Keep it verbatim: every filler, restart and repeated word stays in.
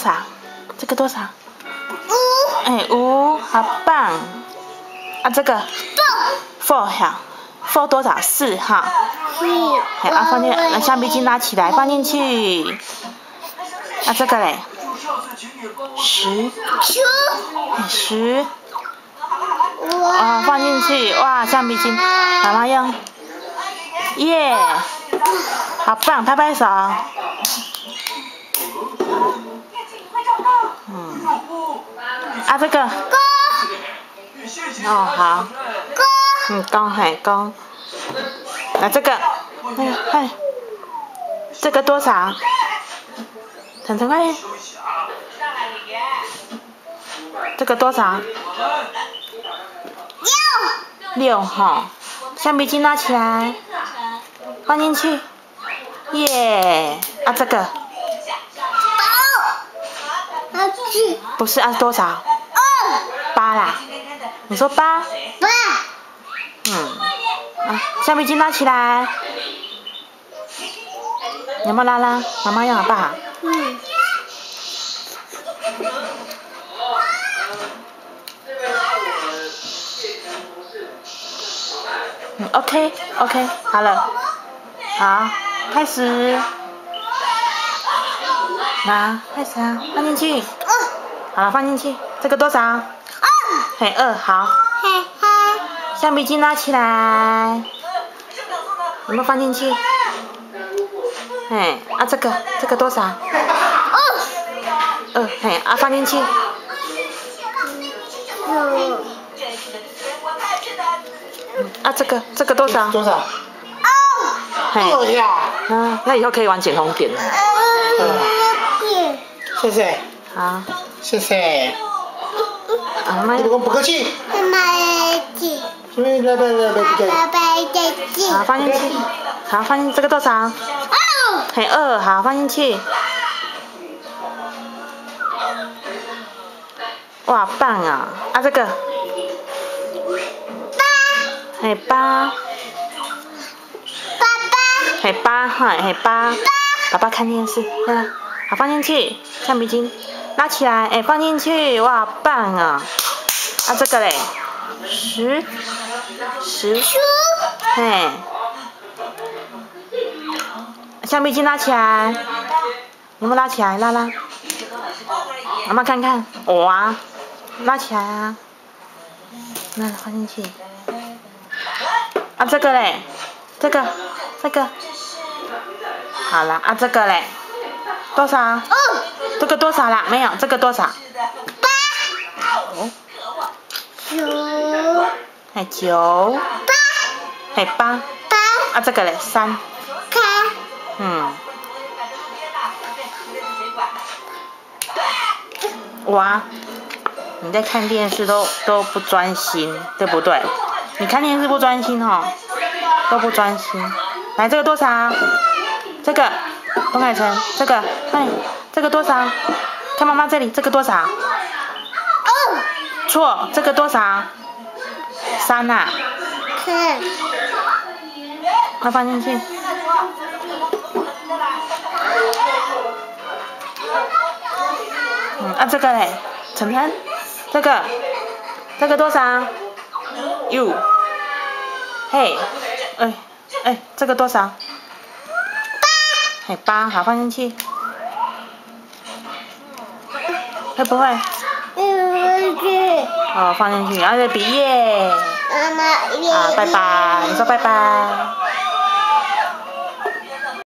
少？这个多少？五。哎，五，好棒。啊，这个 four 好 ，four 多少？四哈。 四。 哎，啊，放进，啊，橡皮筋拉起来，放进去。啊，这个嘞？十。 十。 十。哇，放进去，哇，橡皮筋，妈妈用。耶，好棒，拍拍手。嗯。啊，这个。哦，好。嗯，高嘿高。那这个，哎哎，这个多少？晨晨快点。这个多少？ 六。 六哈。橡皮筋拉起来，放进去。耶，啊这个。 八。 不是啊，多少？ 二。 八啦。你说八？ 八。 嗯。啊，橡皮筋拉起来。有没有拉拉？妈妈用好不好？ 嗯。 嗯 ，OK OK， 好了，好，开始。那开始啊，放进去。好了，放进去。这个多少？二。嘿，二，好。 嘿嘿。 橡皮筋拉起来。有没有放进去？嘿，啊这个这个多少？ 二。 二，嘿，啊放进去。 九。 啊这个这个多少？ 多少？ 二。 嘿， 二呀。 嗯，那以后可以玩捡红点了。 点。 谢谢。 好。 谢谢。 啊妈。 你们不客气。 妈妈姐。 来来来来来爸爸姐姐。 好，放进去。好，放进这个多少？ 二。 嘿，二，好，放进去。哇，棒啊！啊，这个。 八。 嘿，八。 爸爸。 嘿，八，哈，嘿，八。 八。 爸爸看电视，嗯，好，放进去，橡皮筋拉起来，哎，放进去，哇，棒啊！啊，这个嘞，十，十。 十。 嘿。橡皮筋拉起来，有没有拉起来？拉拉，妈妈看看，哇，拉起来啊，那放进去。啊，这个嘞，这个，这个，好了，啊，这个嘞，多少？ 二。 这个多少啦？没有，这个多少？ 八。 哦。 九。 哎，九。 八。 哎，八。 八。 啊，这个嘞，三。 开。 嗯。哇，你在看电视都都不专心，对不对？你看电视不专心哦，都不专心。来，这个多少？这个，东海城，这个，哎，这个多少？看妈妈这里，这个多少？ 二。 错，这个多少？三呐、啊。 看。 快放进去。嗯，啊这个嘞，晨晨，这个，这个多少？六。嘿，哎，哎，这个多少？八。嘿，八，好，放进去。会不会？ 嗯， 哦，放进去，然后再比耶。 妈妈， 好，拜拜，你说拜拜。